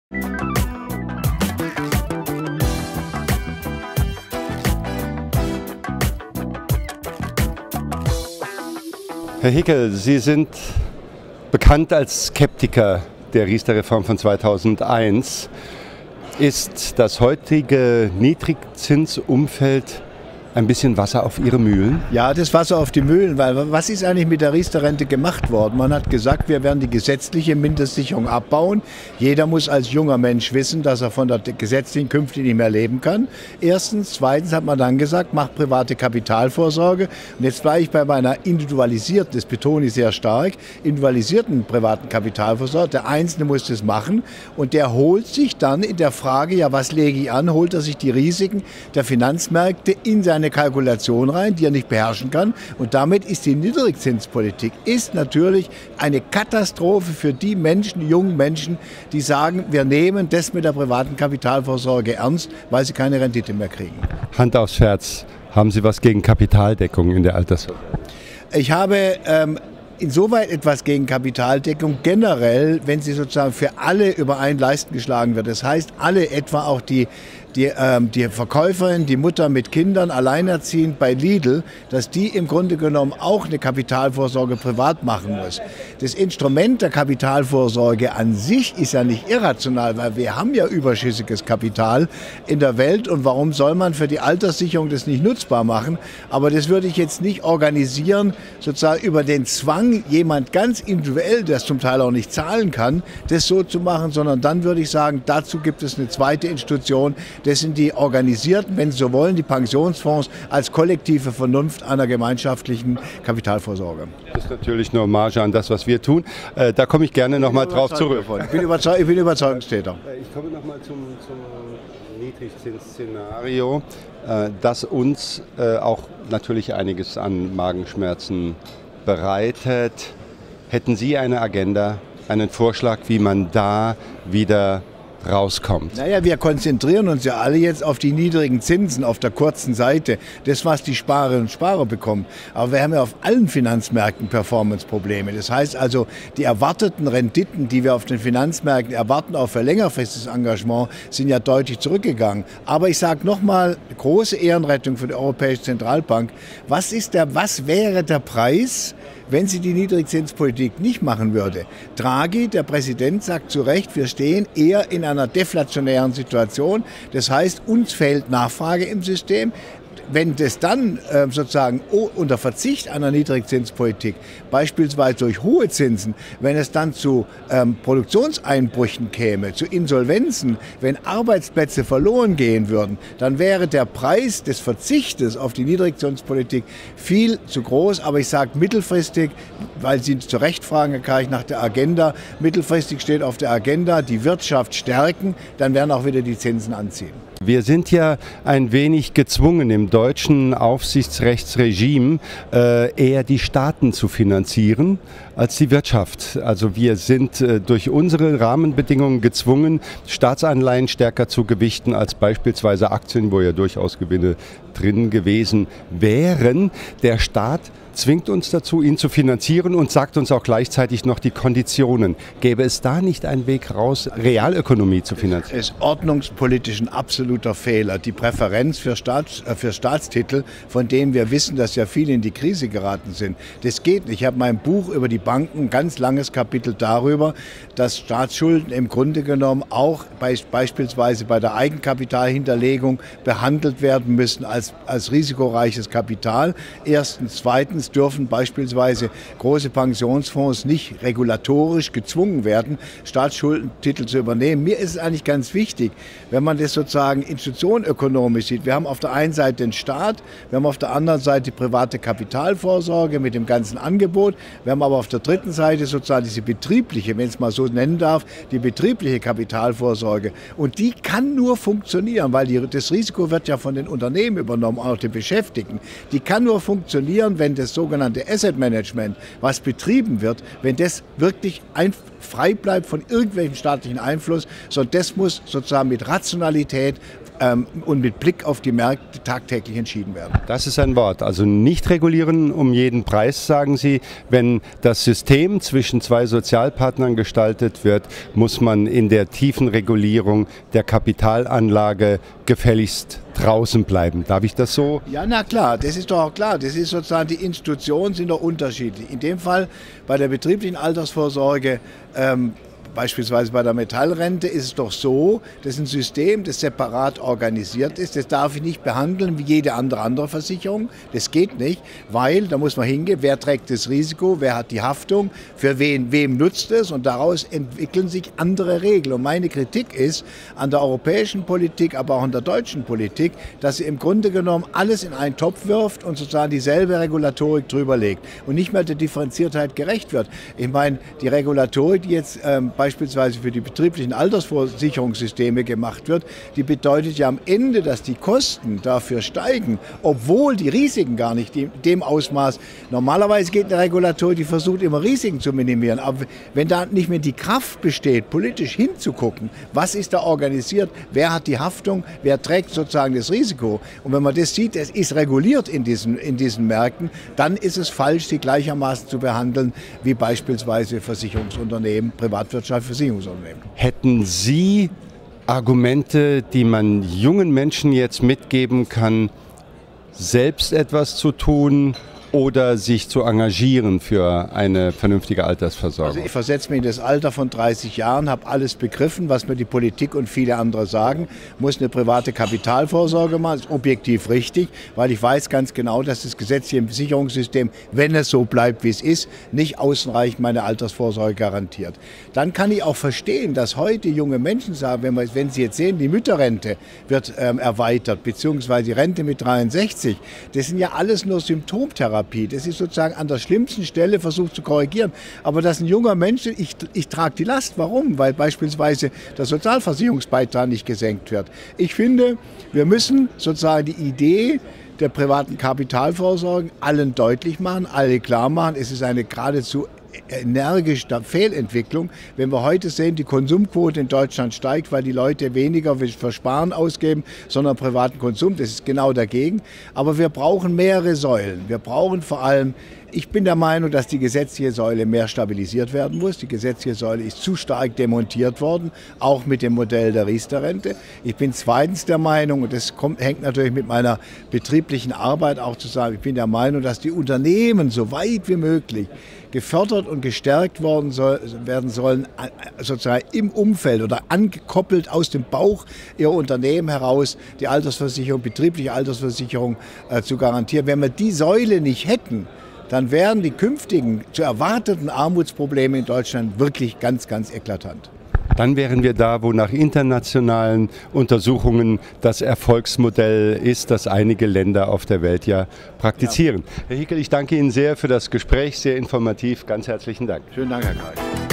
Herr Hickel, Sie sind bekannt als Skeptiker der Riester-Reform von 2001. Ist das heutige Niedrigzinsumfeld ein bisschen Wasser auf Ihre Mühlen? Ja, das Wasser auf die Mühlen, weil was ist eigentlich mit der Riester-Rente gemacht worden? Man hat gesagt, wir werden die gesetzliche Mindestsicherung abbauen. Jeder muss als junger Mensch wissen, dass er von der gesetzlichen künftig nicht mehr leben kann. Erstens. Zweitens hat man dann gesagt, macht private Kapitalvorsorge. Und jetzt bleibe ich bei meiner individualisierten, das betone ich sehr stark, individualisierten privaten Kapitalvorsorge. Der Einzelne muss das machen und der holt sich dann in der Frage, ja, was lege ich an, holt er sich die Risiken der Finanzmärkte in seine Kalkulation rein, die er nicht beherrschen kann. Und damit ist die Niedrigzinspolitik natürlich eine Katastrophe für die Menschen, die jungen Menschen, die sagen, wir nehmen das mit der privaten Kapitalvorsorge ernst, weil sie keine Rendite mehr kriegen. Hand aufs Herz, haben Sie was gegen Kapitaldeckung in der Altersvorsorge? Ich habe insoweit etwas gegen Kapitaldeckung generell, wenn sie sozusagen für alle über einen Leisten geschlagen wird. Das heißt, alle, etwa auch die Verkäuferin, die Mutter mit Kindern, alleinerziehend bei Lidl, dass die im Grunde genommen auch eine Kapitalvorsorge privat machen muss. Das Instrument der Kapitalvorsorge an sich ist ja nicht irrational, weil wir haben ja überschüssiges Kapital in der Welt und warum soll man für die Alterssicherung das nicht nutzbar machen? Aber das würde ich jetzt nicht organisieren, sozusagen über den Zwang, jemand ganz individuell, der es zum Teil auch nicht zahlen kann, das so zu machen, sondern dann würde ich sagen, dazu gibt es eine zweite Institution. Das sind die organisierten, wenn Sie so wollen, die Pensionsfonds als kollektive Vernunft einer gemeinschaftlichen Kapitalvorsorge. Das ist natürlich eine Hommage an das, was wir tun. Da komme ich gerne noch mal drauf zurück. Ich bin Überzeugungstäter. Ich komme noch mal zum Niedrigzinsszenario, das uns auch natürlich einiges an Magenschmerzen bereitet. Hätten Sie eine Agenda, einen Vorschlag, wie man da wieder rauskommt? Naja, wir konzentrieren uns ja alle jetzt auf die niedrigen Zinsen auf der kurzen Seite, das, was die Sparerinnen und Sparer bekommen. Aber wir haben ja auf allen Finanzmärkten Performance-Probleme. Das heißt also, die erwarteten Renditen, die wir auf den Finanzmärkten erwarten, auch für längerfristiges Engagement, sind ja deutlich zurückgegangen. Aber ich sage nochmal, große Ehrenrettung für die Europäische Zentralbank. Was wäre der Preis, wenn sie die Niedrigzinspolitik nicht machen würde? Draghi, der Präsident, sagt zu Recht, wir stehen eher in einer deflationären Situation. Das heißt, uns fehlt Nachfrage im System. Wenn das dann sozusagen unter Verzicht einer Niedrigzinspolitik, beispielsweise durch hohe Zinsen, wenn es dann zu Produktionseinbrüchen käme, zu Insolvenzen, wenn Arbeitsplätze verloren gehen würden, dann wäre der Preis des Verzichtes auf die Niedrigzinspolitik viel zu groß. Aber ich sage mittelfristig, weil Sie zu Recht fragen, Herr Karich, nach der Agenda, mittelfristig steht auf der Agenda, die Wirtschaft stärken, dann werden auch wieder die Zinsen anziehen. Wir sind ja ein wenig gezwungen, im deutschen Aufsichtsrechtsregime eher die Staaten zu finanzieren als die Wirtschaft. Also wir sind durch unsere Rahmenbedingungen gezwungen, Staatsanleihen stärker zu gewichten als beispielsweise Aktien, wo ja durchaus Gewinne drin gewesen wären. Der Staat zwingt uns dazu, ihn zu finanzieren und sagt uns auch gleichzeitig noch die Konditionen. Gäbe es da nicht einen Weg raus, Realökonomie zu finanzieren? Es ist ordnungspolitisch ein absoluter Fehler. Die Präferenz für Staatstitel, von denen wir wissen, dass ja viele in die Krise geraten sind, das geht nicht. Ich habe in meinem Buch über die Banken ein ganz langes Kapitel darüber, dass Staatsschulden im Grunde genommen auch beispielsweise bei der Eigenkapitalhinterlegung behandelt werden müssen als risikoreiches Kapital. Erstens. Zweitens dürfen beispielsweise große Pensionsfonds nicht regulatorisch gezwungen werden, Staatsschuldentitel zu übernehmen. Mir ist es eigentlich ganz wichtig, wenn man das sozusagen institutionenökonomisch sieht. Wir haben auf der einen Seite den Staat, wir haben auf der anderen Seite die private Kapitalvorsorge mit dem ganzen Angebot. Wir haben aber auf der dritten Seite sozusagen diese betriebliche, wenn ich es mal so nennen darf, die betriebliche Kapitalvorsorge. Und die kann nur funktionieren, weil das Risiko wird ja von den Unternehmen übernommen, auch den Beschäftigten. Die kann nur funktionieren, wenn das sogenannte Asset Management, was betrieben wird, wenn das wirklich frei bleibt von irgendwelchem staatlichen Einfluss, sondern das muss sozusagen mit Rationalität und mit Blick auf die Märkte tagtäglich entschieden werden. Das ist ein Wort. Also nicht regulieren um jeden Preis, sagen Sie. Wenn das System zwischen zwei Sozialpartnern gestaltet wird, muss man in der tiefen Regulierung der Kapitalanlage gefälligst draußen bleiben. Darf ich das so? Ja, na klar, das ist doch auch klar. Das ist sozusagen, die Institutionen sind doch unterschiedlich. In dem Fall bei der betrieblichen Altersvorsorge, beispielsweise bei der Metallrente, ist es doch so, das ist ein System, das separat organisiert ist. Das darf ich nicht behandeln wie jede andere Versicherung. Das geht nicht, weil, da muss man hingehen, wer trägt das Risiko, wer hat die Haftung, für wem nutzt es, und daraus entwickeln sich andere Regeln. Und meine Kritik ist an der europäischen Politik, aber auch an der deutschen Politik, dass sie im Grunde genommen alles in einen Topf wirft und sozusagen dieselbe Regulatorik drüber legt und nicht mehr der Differenziertheit gerecht wird. Ich meine, die Regulatorik, die jetzt beispielsweise für die betrieblichen Altersversicherungssysteme gemacht wird, die bedeutet ja am Ende, dass die Kosten dafür steigen, obwohl die Risiken gar nicht in dem Ausmaß. Normalerweise geht eine Regulatorik, die versucht immer Risiken zu minimieren, aber wenn da nicht mehr die Kraft besteht, politisch hinzugucken, was ist da organisiert, wer hat die Haftung, wer trägt sozusagen das Risiko, und wenn man das sieht, es ist reguliert in diesen Märkten, dann ist es falsch, sie gleichermaßen zu behandeln wie beispielsweise Versicherungsunternehmen, Privatwirtschaft, Versicherungsunternehmen. Hätten Sie Argumente, die man jungen Menschen jetzt mitgeben kann, selbst etwas zu tun oder sich zu engagieren für eine vernünftige Altersversorgung? Also ich versetze mich in das Alter von 30 Jahren, habe alles begriffen, was mir die Politik und viele andere sagen, muss eine private Kapitalvorsorge machen, ist objektiv richtig, weil ich weiß ganz genau, dass das gesetzliche Versicherungssystem, wenn es so bleibt, wie es ist, nicht ausreichend meine Altersvorsorge garantiert. Dann kann ich auch verstehen, dass heute junge Menschen sagen, wenn sie jetzt sehen, die Mütterrente wird erweitert, beziehungsweise die Rente mit 63, das sind ja alles nur Symptomtherapie. Das ist sozusagen an der schlimmsten Stelle versucht zu korrigieren. Aber dass ein junger Mensch, ich trage die Last. Warum? Weil beispielsweise der Sozialversicherungsbeitrag nicht gesenkt wird. Ich finde, wir müssen sozusagen die Idee der privaten Kapitalvorsorge allen deutlich machen, alle klar machen. Es ist eine geradezu energische Fehlentwicklung. Wenn wir heute sehen, die Konsumquote in Deutschland steigt, weil die Leute weniger für Sparen ausgeben, sondern privaten Konsum, das ist genau dagegen. Aber wir brauchen mehrere Säulen. Wir brauchen vor allem, ich bin der Meinung, dass die gesetzliche Säule mehr stabilisiert werden muss. Die gesetzliche Säule ist zu stark demontiert worden, auch mit dem Modell der Riester-Rente. Ich bin zweitens der Meinung, und das hängt natürlich mit meiner betrieblichen Arbeit auch zusammen, ich bin der Meinung, dass die Unternehmen so weit wie möglich gefördert und gestärkt werden sollen, sozusagen im Umfeld oder angekoppelt aus dem Bauch ihrer Unternehmen heraus, die Altersversicherung, betriebliche Altersversicherung zu garantieren. Wenn wir die Säule nicht hätten, dann wären die künftigen zu erwarteten Armutsprobleme in Deutschland wirklich ganz, ganz eklatant. Dann wären wir da, wo nach internationalen Untersuchungen das Erfolgsmodell ist, das einige Länder auf der Welt ja praktizieren. Ja. Herr Hickel, ich danke Ihnen sehr für das Gespräch, sehr informativ. Ganz herzlichen Dank. Schönen Dank, Herr Karl.